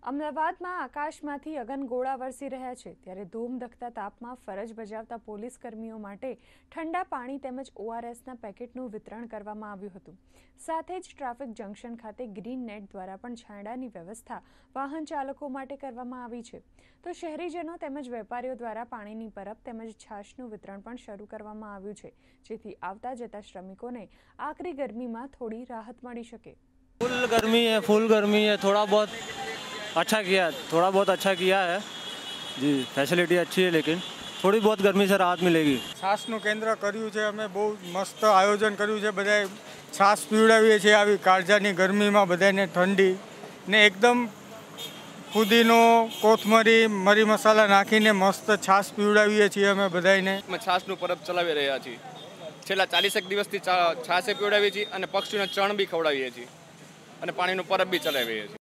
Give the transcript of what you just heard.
અમદાવાદમાં આકાશમાંથી અગનગોળા વરસી રહ્યા છે ત્યારે ધૂમધખતા તાપમાં ફરજ બજાવતા પોલીસ કર્મીઓ માટે ઠંડા પાણી તેમજ ઓઆરએસના પેકેટનું વિતરણ કરવામાં આવ્યું હતું। સાથે જ ટ્રાફિક જંકશન ખાતે ગ્રીન નેટ દ્વારા પણ છાંયડાની વ્યવસ્થા વાહન ચાલકો માટે કરવામાં આવી છે। તો શહેરીજનો તેમજ વેપારીઓ દ્વારા પાણીની પરબ તેમજ છાશનું વિતરણ પણ શરૂ કરવામાં આવ્યું છે, જેથી આવતા જતા શ્રમિકોને આકરી ગરમીમાં થોડી રાહત મળી શકે। फुल गर्मी है, थोड़ा बहुत अच्छा किया है जी। फैसिलिटी अच्छी है, लेकिन थोड़ी बहुत गर्मी से राहत मिलेगी। છાસનું કેન્દ્ર કર્યું છે, અમે બહુ મસ્ત આયોજન કર્યું છે। બધાએ છાસ પીવડાવીએ છીએ આવી કાળજાની ગરમીમાં બધાને ઠંડી ને એકદમ ફુદીનો, કોથમરી, મરી મસાલા નાખીને મસ્ત છાસ પીવડાવીએ છીએ અમે બધાને। અમે છાસનું પરબ ચલાવી રહ્યા છીએ। છેલ્લા 40 દિવસથી છાસે પીવડાવીએ છીએ અને પક્ષીઓને ચણ બી ખવડાવીએ છીએ અને પાણીનું પરબ બી ચલાવીએ છીએ।